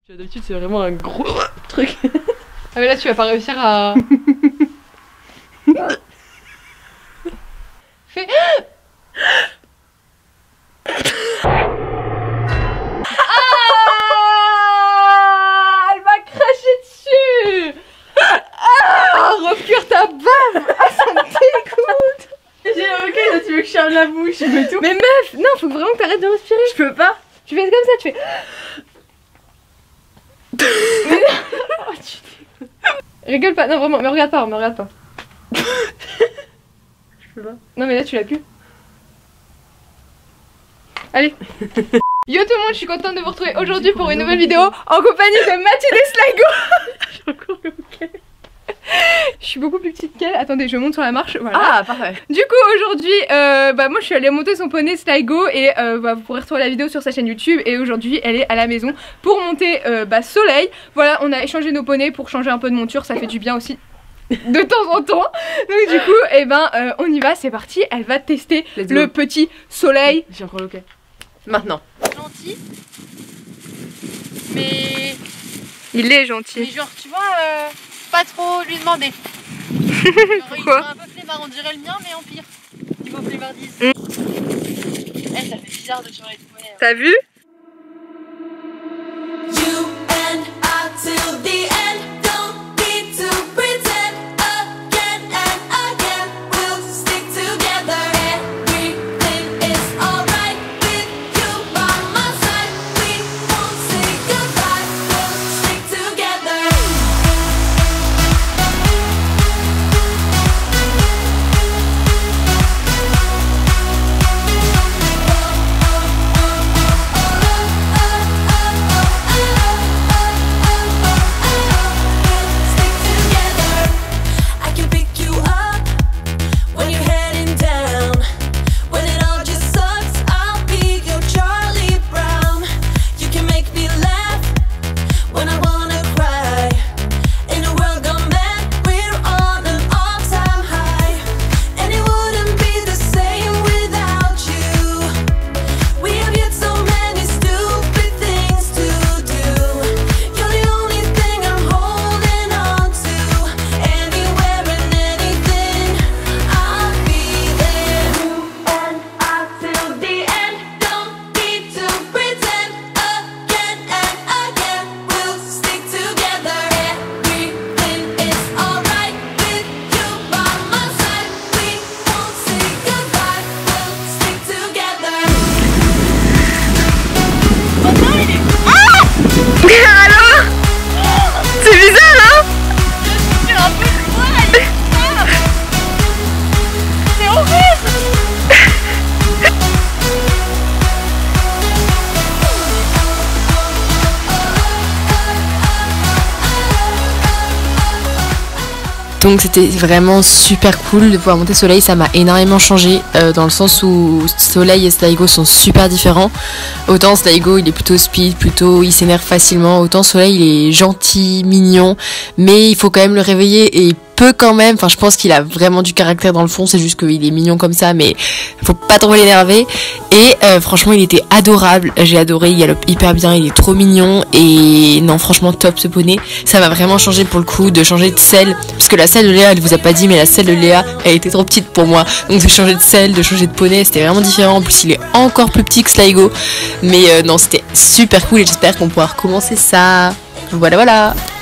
D'habitude c'est vraiment un gros truc. Ah mais là tu vas pas réussir à... Fais... Elle m'a craché dessus. Recuire ta bave. Ça me dégoûte. J'ai ok, là tu veux que je ferme la bouche mais tout. Mais meuf, non, faut vraiment que t'arrêtes de respirer. Je peux pas. Tu fais comme ça, tu fais... Oh, rigole pas, non vraiment, me regarde pas, me regarde pas. Je peux pas. Non mais là tu l'as plus. Allez. Yo tout le monde, je suis contente de vous retrouver aujourd'hui pour une nouvelle vidéo en compagnie de Mathilde Sligo. J'ai encore le bouquet. Je suis beaucoup plus petite qu'elle. Attendez, je monte sur la marche. Voilà. Ah parfait. Du coup aujourd'hui, moi je suis allée monter son poney Sligo et vous pourrez retrouver la vidéo sur sa chaîne YouTube. Et aujourd'hui elle est à la maison pour monter Soleil. Voilà, on a échangé nos poneys pour changer un peu de monture, ça fait du bien aussi de temps en temps. Donc du coup, on y va, c'est parti. Elle va tester le petit Soleil. J'ai encore le bouquet. Maintenant. Gentil, mais il est gentil. Mais genre tu vois, pas trop lui demander. Pourquoi? Il est un peu flemmard, on dirait le mien mais en pire. Niveau flemmardise. Ça fait bizarre de changer de poney. T'as vu? Donc c'était vraiment super cool de pouvoir monter Soleil, ça m'a énormément changé dans le sens où Soleil et Sligo sont super différents. Autant Sligo il est plutôt speed, il s'énerve facilement, autant Soleil il est gentil, mignon, mais il faut quand même le réveiller et il peut quand même, enfin je pense qu'il a vraiment du caractère dans le fond, c'est juste qu'il est mignon comme ça mais faut pas trop l'énerver. Et franchement il était adorable, j'ai adoré, il galope hyper bien, il est trop mignon et non franchement top ce poney. Ça m'a vraiment changé pour le coup de changer de selle, parce que la selle de Léa elle vous a pas dit mais la selle de Léa elle était trop petite pour moi, donc de changer de selle, de changer de poney c'était vraiment différent. En plus il est encore plus petit que Sligo, mais non c'était super cool et j'espère qu'on pourra recommencer ça. Voilà.